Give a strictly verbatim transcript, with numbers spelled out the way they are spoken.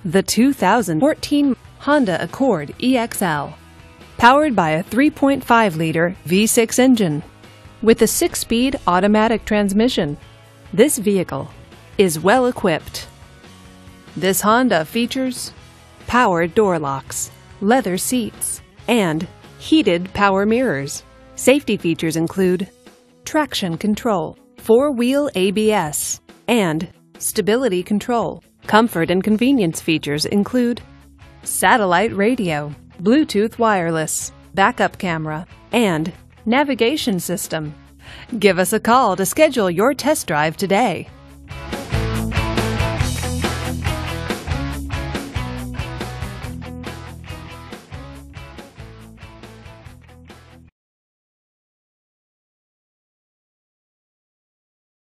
The two thousand fourteen Honda Accord E X L. Powered by a three point five liter V six engine with a six-speed automatic transmission, this vehicle is well equipped. This Honda features power door locks, leather seats, and heated power mirrors. Safety features include traction control, four-wheel A B S, and stability control. Comfort and convenience features include satellite radio, Bluetooth wireless, backup camera, and navigation system. Give us a call to schedule your test drive today.